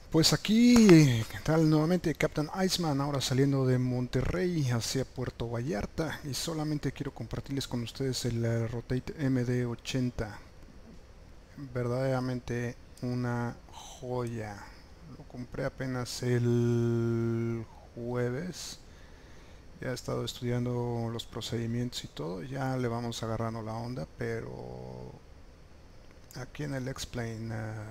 Pues aquí, ¿qué tal? Nuevamente Captain Iceman, ahora saliendo de Monterrey hacia Puerto Vallarta y solamente quiero compartirles con ustedes el Rotate MD80, verdaderamente una joya. Lo compré apenas el jueves, ya he estado estudiando los procedimientos y todo, ya le vamos agarrando la onda, pero aquí en el X-Plane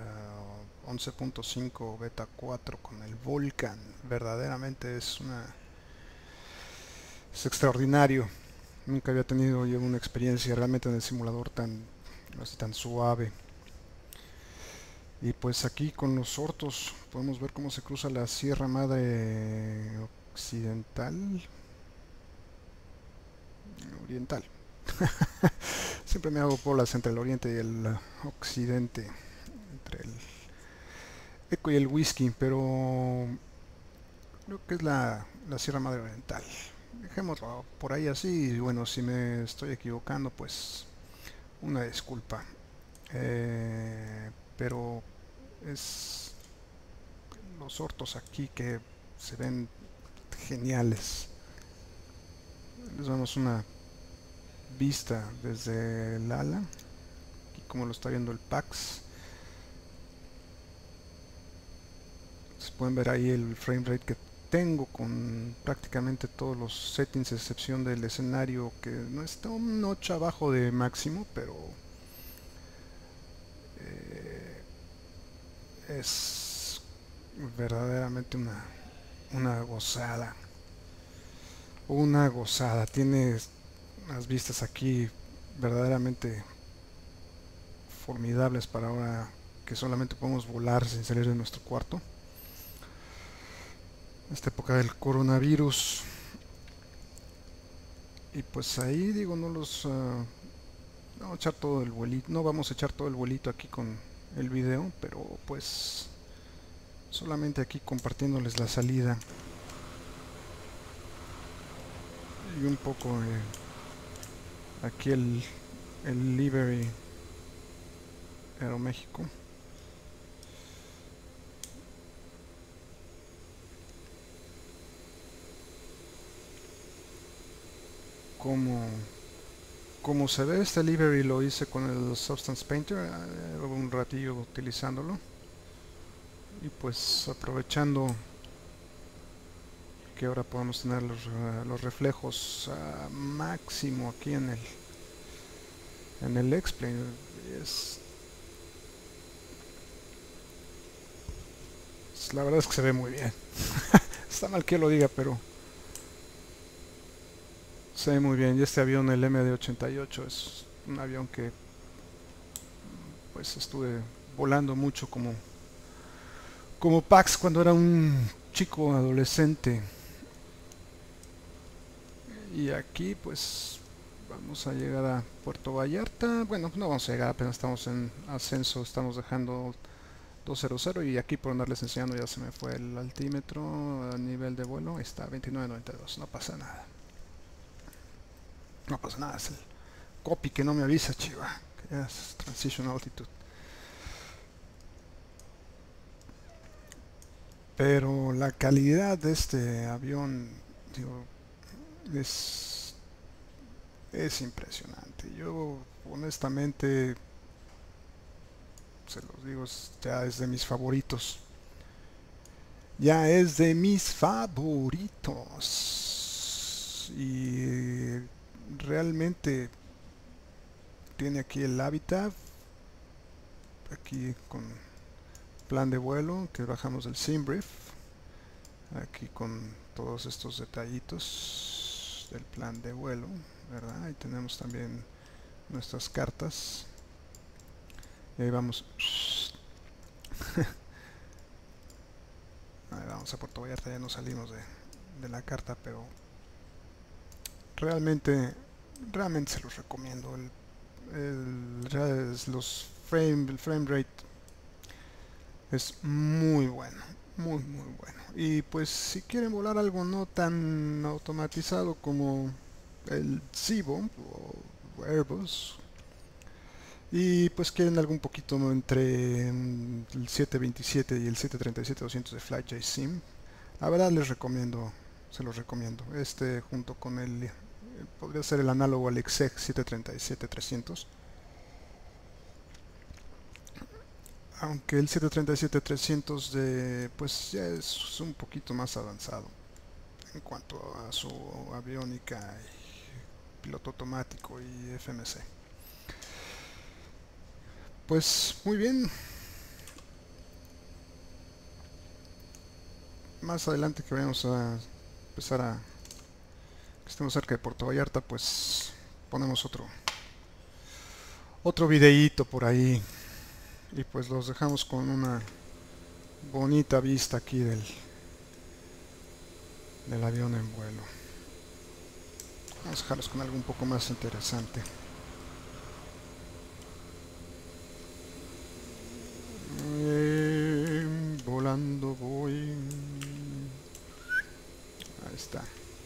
11.5 Beta 4 con el Vulcan verdaderamente es extraordinario. Nunca había tenido yo una experiencia realmente en el simulador tan suave. Y pues aquí con los ortos podemos ver cómo se cruza la Sierra Madre Occidental, Oriental. Siempre me hago bolas entre el oriente y el occidente, entre el eco y el whisky, pero creo que es la Sierra Madre Oriental. Dejémoslo por ahí así. Y bueno, si me estoy equivocando, pues una disculpa. Pero es los hortos aquí que se ven geniales. Les damos una vista desde el ala, aquí como lo está viendo el PAX. Se pueden ver ahí el frame rate que tengo con prácticamente todos los settings, a excepción del escenario que no está un notch abajo de máximo, pero eh, es verdaderamente una gozada. Una gozada. Tiene unas vistas aquí verdaderamente formidables para ahora que solamente podemos volar sin salir de nuestro cuarto. Esta época del coronavirus. Y pues ahí digo, vamos a echar todo el vuelito. No vamos a echar todo el vuelito aquí con el video, pero pues solamente aquí compartiéndoles la salida y un poco aquí el livery Aeroméxico. Como, como se ve, este livery lo hice con el Substance Painter, un ratillo utilizándolo. Y pues aprovechando que ahora podemos tener los reflejos a máximo aquí en el X-Plane. Es, la verdad es que se ve muy bien. Está mal que lo diga, pero se ve muy bien. Y este avión, el MD-88, es un avión que pues estuve volando mucho como Pax cuando era un chico adolescente. Y aquí pues vamos a llegar a Puerto Vallarta. Bueno, no vamos a llegar, apenas estamos en ascenso, estamos dejando 200 y aquí por andarles enseñando ya se me fue el altímetro a nivel de vuelo. Ahí está, 29.92, no pasa nada. No pasa nada, es el copy que no me avisa, chiva. Que ya es Transition Altitude. Pero la calidad de este avión, digo, es, es impresionante. Yo honestamente, se los digo, ya es de mis favoritos. Ya es de mis favoritos. Y realmente tiene aquí el hábitat, aquí con plan de vuelo, que bajamos del SimBrief, aquí con todos estos detallitos del plan de vuelo, ¿verdad? Ahí tenemos también nuestras cartas. Y ahí vamos. Ahí vamos a Puerto Vallarta, ya no salimos de la carta, pero realmente, realmente se los recomiendo. El frame rate es muy bueno, muy bueno. Y pues si quieren volar algo no tan automatizado como el Cibo o Airbus, y pues quieren algo un poquito entre el 727 y el 737-200 de FlyJet Sim, la verdad les recomiendo, se los recomiendo. Este junto con el podría ser el análogo al Exec 737-300, aunque el 737-300 de pues ya es un poquito más avanzado en cuanto a su aviónica y piloto automático y FMC. Pues muy bien, más adelante que vayamos a empezar a que estemos cerca de Puerto Vallarta, pues ponemos otro videíto por ahí y pues los dejamos con una bonita vista aquí del avión en vuelo. Vamos a dejarlos con algo un poco más interesante. Volando voy. Ahí está.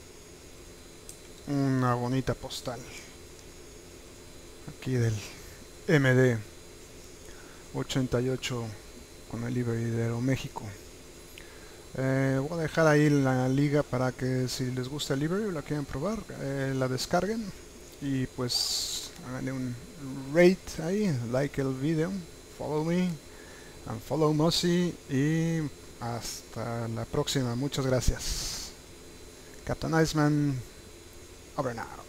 Una bonita postal. Aquí del MD 88 con el livery de Aeroméxico. Voy a dejar ahí la liga para que si les gusta el livery o la quieren probar, la descarguen y pues háganle un rate ahí, like el video, follow me and follow Mossy y hasta la próxima. Muchas gracias. Captain Iceman, over now.